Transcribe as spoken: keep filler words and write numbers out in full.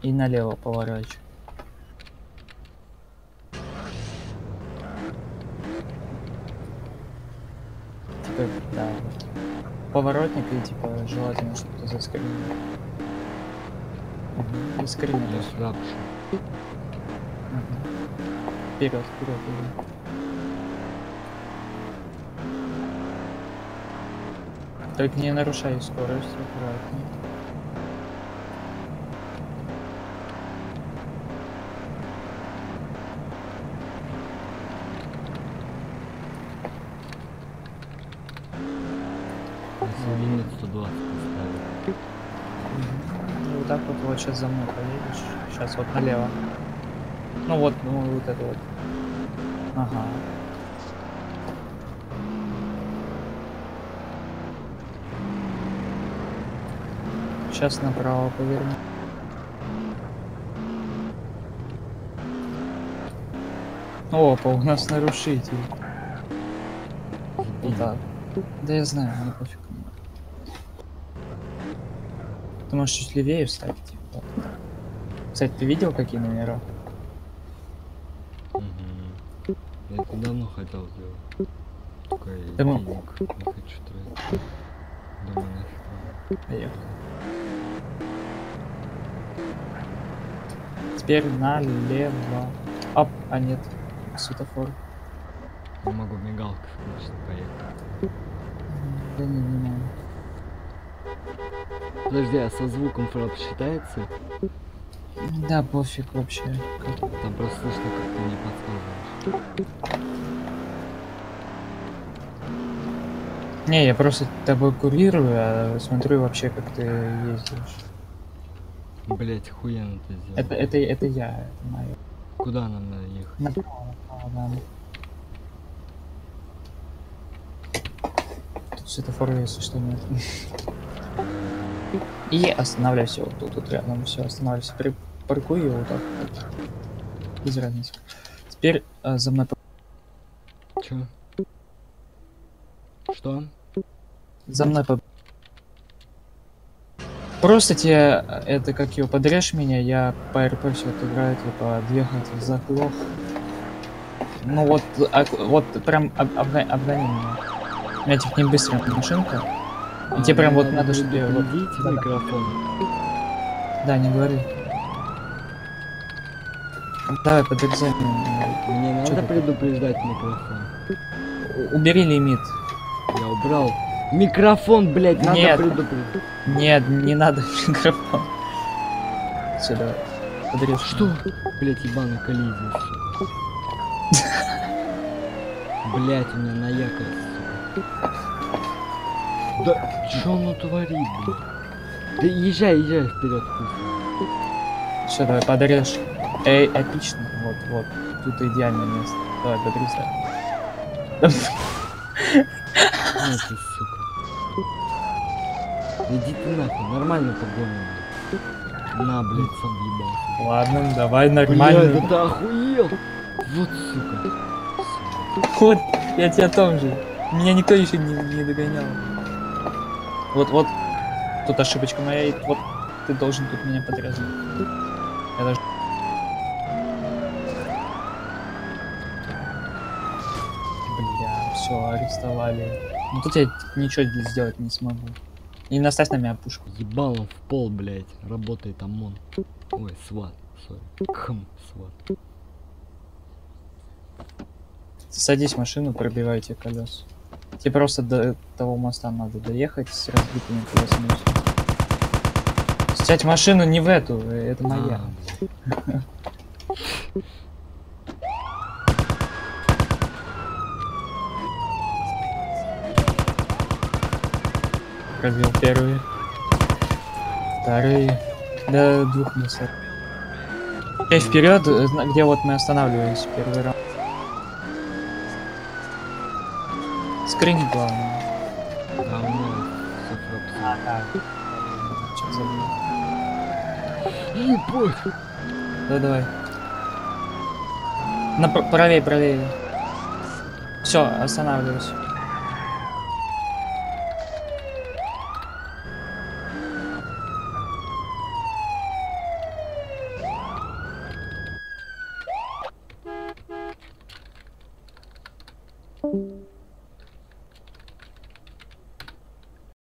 И налево поворачивай. Типа, да. Поворотник и типа желательно, чтобы ты заскринил. Угу. И скринил. Я сюда пошел. Угу. Вперед, вперед, вперед. Только не нарушай скорость, аккуратнее. Если лимит сто двадцать поставил. И вот так вот, вот сейчас за мной поедешь. Сейчас вот налево. Ну вот, ну вот это вот. Ага. Сейчас направо поверну. Опа, у нас нарушитель. Вот так. Да я знаю, мне пофиг. Ты можешь чуть левее встать. Типа. Кстати, ты видел, какие номера? Угу. Я это давно хотел сделать. Только я Да мы- денег не хочу тратить. Думаю, нафиг. Поехали. Теперь налево. Оп, а нет. Светофор. Не могу мигалку включить, поехать. Да не, не надо. Подожди, а со звуком фрап считается? Да, пофиг вообще. Как- Там просто слышно, как ты не подсказываешь. Не, я просто тобой курирую, а смотрю вообще, как ты ездишь. Блять, охуенно ты сделал. Это, это, это я, это мое. Куда нам надо ехать? Направо, направо, да. Тут светофора, если что, нет. И останавливайся вот тут, тут рядом, все, останавливайся. Паркуй его вот так вот. Без разницы. Теперь э, за мной. Чё? Что? За мной по... Просто тебе, э, это как его, подрежь меня, я по РП все отыграю, типа, двигатель заглох. Ну вот, а, вот прям об, обга, обгони меня. У меня типа не быстрая машинка. И тебе прям вот надо, чтобы... Вот, предупредить да, микрофон. да, не говори. Давай, подрезай меня. Мне Чё надо ты- предупреждать микрофон. У- Убери лимит. Я убрал. Микрофон, блять, надо Нет. предупредить. Нет, не надо микрофон. Все, давай. Подрежь. Что? Блять, ебаный коллизия, сука. Блять, у меня на якорь, сука. Да чё он творит, блядь? Да езжай, езжай вперед, хуй. Все, давай, подрежь. Эй, отлично. Вот, вот. Тут идеальное место. Давай, подрезай. На ты, сука. Иди ты нахуй, нормально погоним, блядь. На, блядь, сам ебался. Ладно, давай Блядь, нормально. да ты охуел! Вот, сука. Сука. Вот, я тебе о том же. Меня никто еще не, не догонял. Вот, вот. Тут ошибочка моя, и вот ты должен тут меня подрезать. Я даже... Бля, все, арестовали. Ну тут я ничего сделать не смогу. И наставь на меня пушку. Ебал он в пол, блядь. Работает ОМОН. Ой, сват. Сори. Кхм, сват. Садись в машину, пробивайте колес. Тебе просто до того моста надо доехать с разбитыми колесами. Сядь в машину не в эту, это моя. А, Пробил первый. Вторые. До двух мест. Теперь вперед, где вот мы останавливались первый раз. Скринить главное. да, у меня всё А, да. Чё забыл. прописано. Ебать. Да, давай. На пр- правее, правее. Все, останавливайся. Пока.